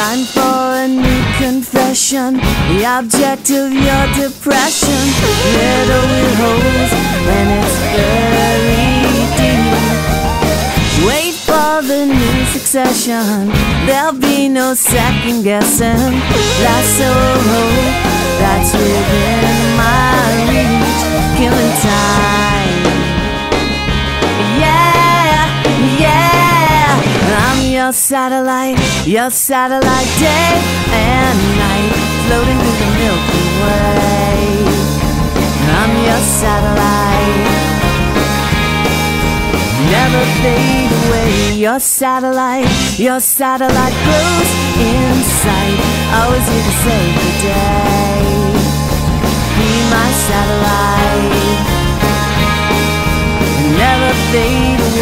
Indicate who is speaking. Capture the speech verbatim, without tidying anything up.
Speaker 1: Time for a new confession, the object of your depression. Riddle with holes and it's very deep. Wait for the new succession, there'll be no second guessing. Lasso of hope that's within my reach, killing time. Yeah, yeah, I'm your satellite, your satellite day and night, floating through the Milky Way. I'm your satellite, never fade away. Your satellite, your satellite grows in sight, always here to save the day. Be my satellite, never fade away.